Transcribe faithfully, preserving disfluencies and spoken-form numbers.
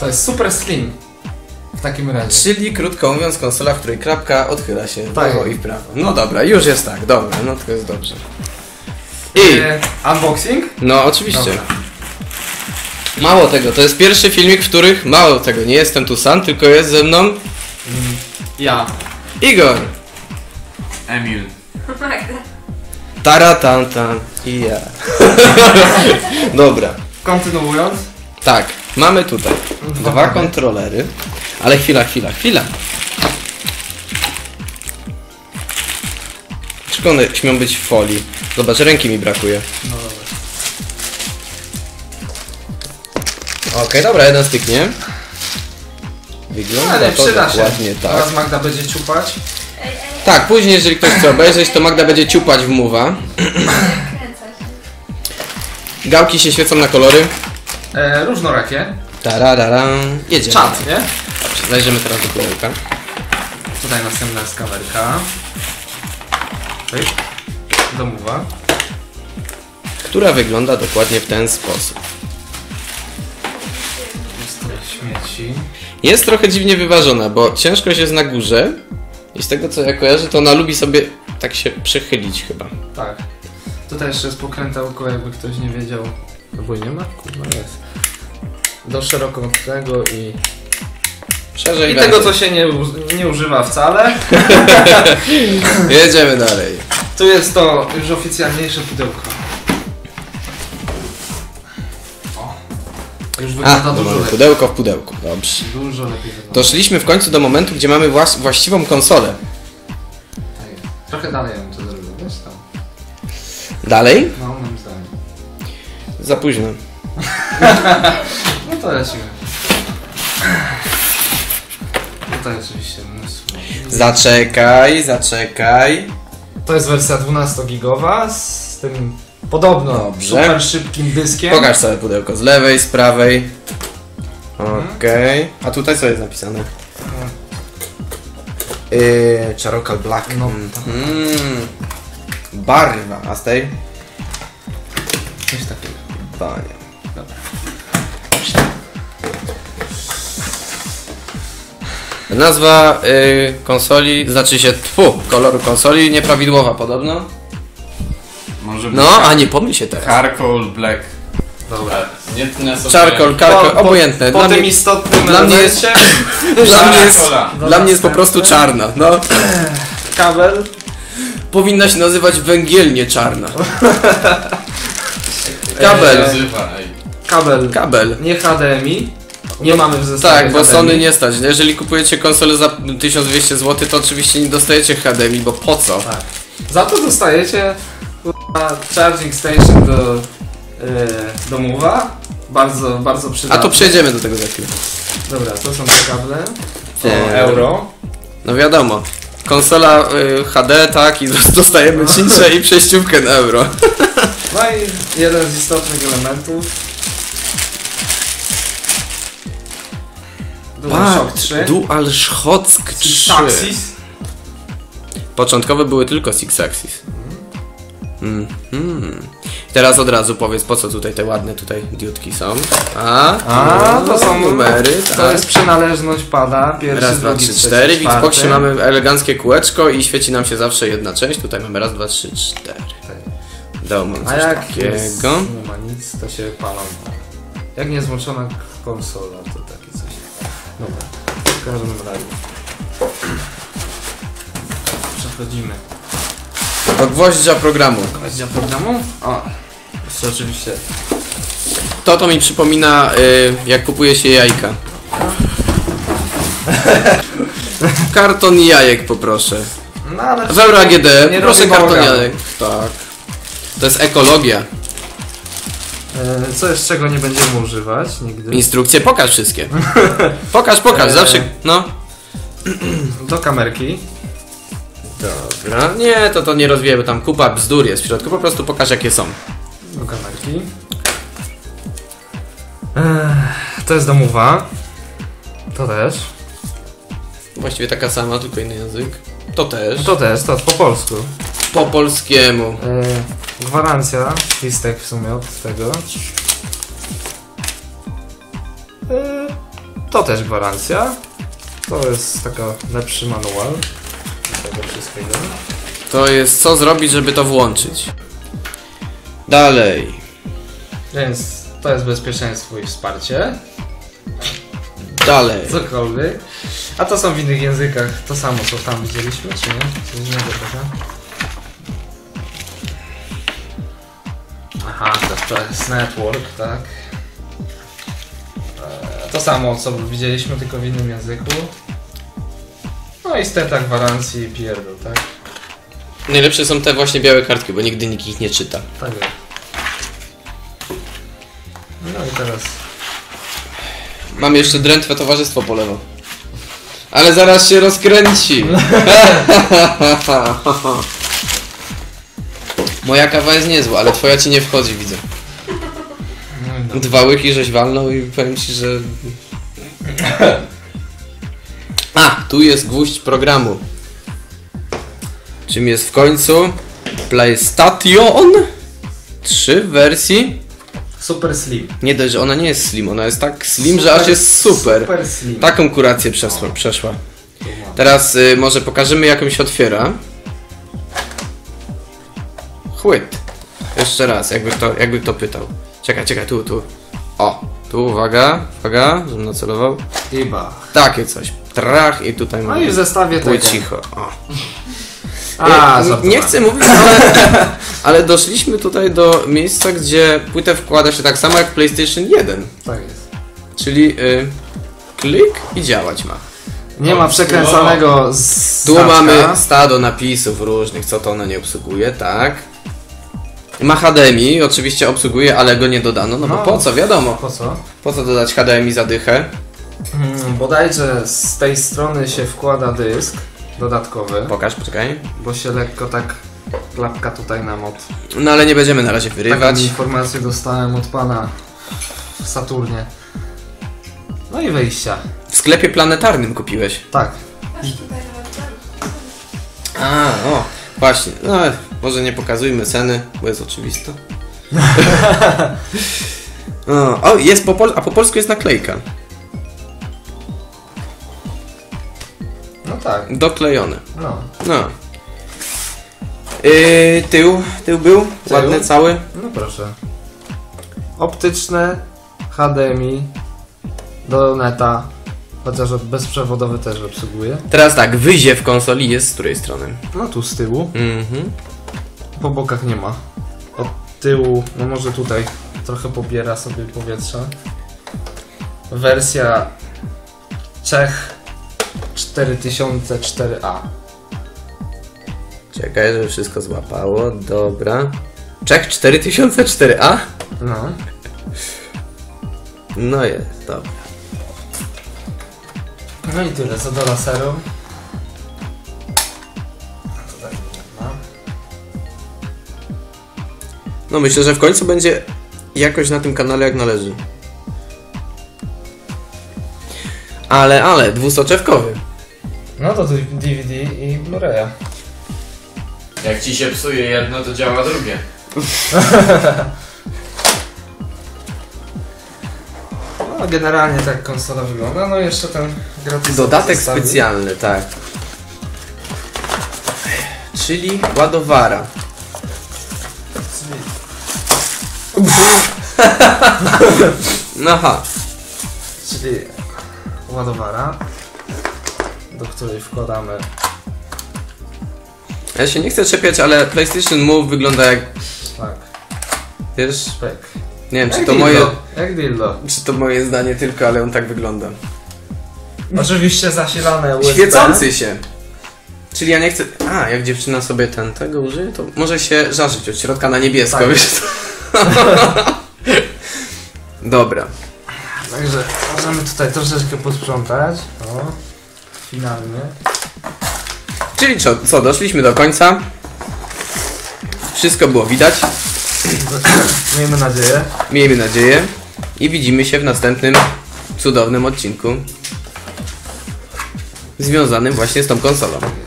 To jest Super Slim. W takim razie. Czyli krótko mówiąc konsola, w której klapka odchyla się w Tak. lewo i w prawo. No dobra, już jest tak, dobra, no to jest dobrze. I... E, unboxing? No oczywiście. Dobra. Mało tego, to jest pierwszy filmik, w których mało tego, nie jestem tu sam, tylko jest ze mną Mm, ja. Igor. Emil. Taratantan i ja. Dobra. Kontynuując. Tak, mamy tutaj Dwa dwa kable. kontrolery, ale chwila, chwila, chwila. Czy one śmią być w folii? Zobacz, ręki mi brakuje. No dobra. Okej, dobra, jeden styknie. Wygląda Ale to przyda się. dokładnie tak. Teraz Magda będzie ciupać. Tak, później jeżeli ktoś chce obejrzeć, to Magda będzie ciupać w mowa. Gałki się świecą na kolory. E, różnorakie. Tarararam. Jedziemy. Czat, nie? Dobrze, zajrzymy teraz do pudełka. Tutaj następna jest kamerka. Pyk. Domowa. Która wygląda dokładnie w ten sposób. Jest tutaj śmieci. Jest trochę dziwnie wyważona, bo ciężkość jest na górze. I z tego co ja kojarzę, to ona lubi sobie tak się przechylić chyba. Tak. Tutaj jeszcze jest pokrętełko, jakby ktoś nie wiedział. Albo nie ma? Kurwa jest. Do szerokokątnego i... Szerzej I będzie. tego co się nie, u- nie używa wcale. Jedziemy dalej. Tu jest to już oficjalniejsze pudełko. O. Już A, wygląda to dużo mamy lepiej. pudełko w pudełku, dobrze. Dużo lepiej wygląda. Doszliśmy w końcu do momentu, gdzie mamy włas właściwą konsolę. Tak. Trochę dalej ja bym to zrobił, wiesz tam. Dalej? No, moim zdaniem. Za późno. No to lecimy. Tutaj oczywiście mnóstwo. Zaczekaj, zaczekaj. To jest wersja dwunastogigowa z tym podobno Dobrze. super szybkim dyskiem. Pokaż całe pudełko z lewej, z prawej. Okej. A tutaj co jest napisane? Yy, Charokal Black. No, Mm. Barwa. A z tej? Coś takiego. Panie. Dobra. Nazwa y, konsoli, znaczy się tfu, koloru konsoli nieprawidłowa podobno. Może być No, a nie pomyl się teraz. Charcoal Black. Dobra. Nie tnę sobie... Charcoal, karko, obojętne. Po, Dla po tym mnie, istotnym dla mnie elemencie dla mnie jest, Charcoala. dla mnie jest po prostu czarna. No. kabel. Powinna się nazywać węgielnie czarna. Kabel. Nazywa, ej. Kabel. Kabel. Nie H D M I. Nie mamy w zestawie Tak, bo H D M I. Sony nie stać. Jeżeli kupujecie konsolę za tysiąc dwieście złotych, to oczywiście nie dostajecie H D M I, bo po co? Tak. Za to dostajecie kurwa, charging station do, yy, do mowa. Bardzo, bardzo A przydatne. to przejdziemy do tego za chwilę. Dobra, to są te kable. Nie. O, euro. No wiadomo. Konsola y, H D, tak, i dostajemy cincze i przejściówkę na euro. No i jeden z istotnych elementów. DualShock trzy. DualShock trzy. Axis. Początkowe były tylko Six Axis. Mhm. Teraz od razu powiedz, po co tutaj te ładne tutaj diodki są. A, A, to są numery, tak. To jest przynależność pada. Pierwszy, Raz, dwa, drugi, trzy, trzeci, cztery. W czwarty. Xboxie mamy eleganckie kółeczko i świeci nam się zawsze jedna część. Tutaj mamy raz, dwa, trzy, cztery. Dał A coś jak jest, takiego. nie ma nic, to się palą. Jak nie jest włączona konsola, to takie coś. Dobra, w każdym razie. Przechodzimy. Do gwoździa programu. Kwestia programu? O, jest oczywiście. To to mi przypomina, y, jak kupuje się jajka. Karton jajek poproszę. No ale W Euro A G D nie poproszę robi karton bałaganu. jajek. Tak. To jest ekologia. E, Co jest, czego nie będziemy używać nigdy? Instrukcje, pokaż wszystkie. Pokaż, pokaż, Eee. zawsze. No. Do kamerki. Dobra. Nie, to to nie rozwijemy, tam kupa bzdur jest w środku, po prostu pokaż jakie są. Do kamerki. Ech, to jest domowa. To też. Właściwie taka sama, tylko inny język. To też. To też, to po polsku. Po polskiemu. E, gwarancja, listek w sumie od tego. E, To też gwarancja. To jest taka lepszy manual. Tego wszystkiego. To jest co zrobić, żeby to włączyć. Dalej. Więc to jest bezpieczeństwo i wsparcie. Dalej. Cokolwiek. A to są w innych językach to samo, co tam widzieliśmy, czy nie? Coś innego trochę. Aha, to, to jest network, tak. Eee, to samo, co widzieliśmy, tylko w innym języku. No i steta gwarancji i pierdol, tak? Najlepsze są te właśnie białe kartki, bo nigdy nikt ich nie czyta. Tak jest. No i teraz... Mam jeszcze drętwe towarzystwo po lewo. Ale zaraz się rozkręci. Moja kawa jest niezła, ale twoja ci nie wchodzi, widzę. No i dobra. Dwa łyki żeś walnął i powiem ci, że... A, tu jest gwóźdź programu. Czym jest w końcu? PlayStation trzy w wersji... Super slim. Nie dość, że ona nie jest slim, ona jest tak slim, że aż jest super. Super slim. Taką kurację przeszła. przeszła. Teraz y, może pokażemy, jak ją się otwiera. Chłyt. Jeszcze raz, jakby kto, jakby kto pytał. Czekaj, czekaj, tu, tu. O, tu, uwaga, uwaga, żebym nacelował. Chyba. Takie coś. Trach i tutaj No mamy. i w zestawie Było tego. cicho. O. A, nie, żartowałem. nie chcę mówić, ale, ale doszliśmy tutaj do miejsca, gdzie płytę wkłada się tak samo jak PlayStation jeden. Tak jest. Czyli y, klik i działać ma. Nie ma przekręcanego z Tu mamy stado napisów różnych, co to ono nie obsługuje, tak. Ma H D M I, oczywiście obsługuje, ale go nie dodano, no, No. bo po co, wiadomo. Po co? Po co dodać H D M I za dychę? Hmm, bodajże z tej strony się wkłada dysk dodatkowy, Pokaż, poczekaj. bo się lekko tak klapka tutaj nam od... No ale nie będziemy na razie wyrywać. Taką informację dostałem od pana w Saturnie. No i wyjścia. W sklepie planetarnym kupiłeś. Tak. A, o, właśnie. No, może nie pokazujmy ceny, bo jest oczywisto. o, o, jest po pol- a po polsku jest naklejka. No tak. Doklejone. No. No. Yy, tył, tył był, Tył? ładny, cały. No proszę. Optyczne, H D M I, do neta, chociaż bezprzewodowy też obsługuje. Teraz tak, wyziew konsoli jest z której strony? No tu z tyłu, Mhm. po bokach nie ma. Od tyłu, no może tutaj trochę pobiera sobie powietrza. Wersja Czech cztery tysiące cztery A. Czekaj, żeby wszystko złapało, dobra. Czech cztery tysiące cztery A? No. No jest, dobra. No i tyle, co do laseru. Tutaj nie ma. No myślę, że w końcu będzie jakoś na tym kanale jak należy. Ale, ale, dwusoczewkowy. No to tu D V D i Blu-raya. Jak ci się psuje jedno, to działa drugie. No generalnie tak konsola wygląda, no jeszcze ten gratis Dodatek specjalny, tak. Czyli ładowara. No aha. Czyli ładowara, do której wkładamy. Ja się nie chcę czepiać, ale PlayStation Move wygląda jak... Tak, Wiesz, szpek. nie wiem czy Jak to dildo, moje... Jak dildo. Czy to moje zdanie tylko, ale on tak wygląda. Oczywiście zasilane U S B. Świecący się. Czyli ja nie chcę... A, jak dziewczyna sobie ten tego użyje, to może się żarzyć od środka na niebiesko, Tak. wiesz co? Dobra. Także możemy tutaj troszeczkę posprzątać. O, finalnie. Czyli co, co, doszliśmy do końca. Wszystko było widać. Miejmy nadzieję. Miejmy nadzieję. I widzimy się w następnym cudownym odcinku. Związanym właśnie z tą konsolą.